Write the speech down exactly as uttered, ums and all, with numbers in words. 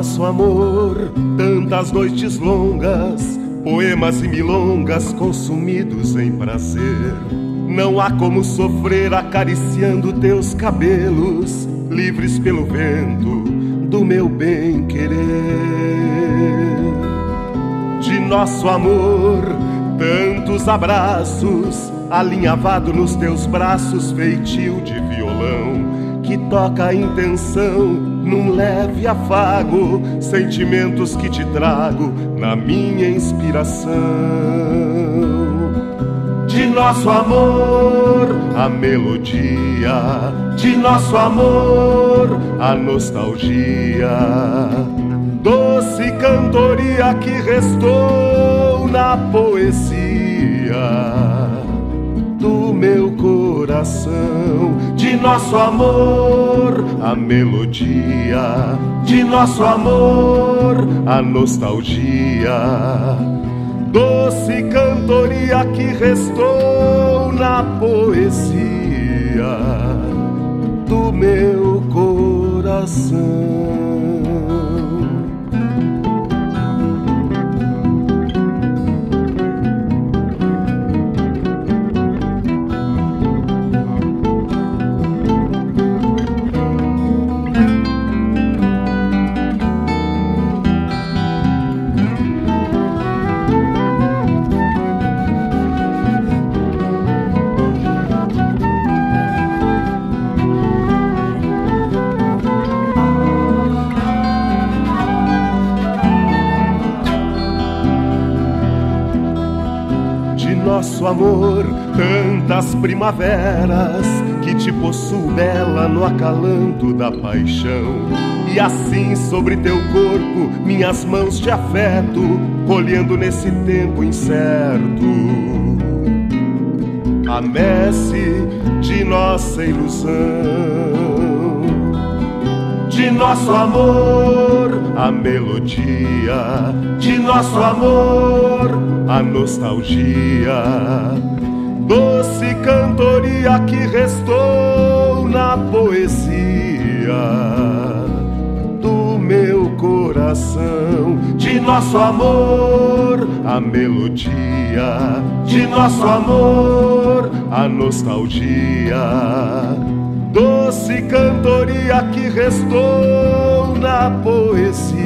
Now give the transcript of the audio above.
nosso amor, tantas noites longas, poemas e milongas consumidos em prazer. Não há como sofrer acariciando teus cabelos, livres pelo vento do meu bem-querer. De nosso amor, tantos abraços, alinhavado nos teus braços, feitio de violão, que toca a intenção num leve afago, sentimentos que te trago na minha inspiração. De nosso amor, a melodia, de nosso amor, a nostalgia, doce cantoria que restou na poesia do meu coração. De nosso amor, a melodia, de nosso amor, a nostalgia, doce cantoria que restou na poesia do meu coração. Nosso amor, tantas primaveras que te possuo bela no acalanto da paixão. E assim sobre teu corpo minhas mãos de afeto, colhendo nesse tempo incerto a messe de nossa ilusão. De nosso amor, a melodia, de nosso amor, a nostalgia, doce cantoria que restou na poesia do meu coração. De nosso amor, a melodia, de nosso amor, a nostalgia, doce cantoria que restou na poesia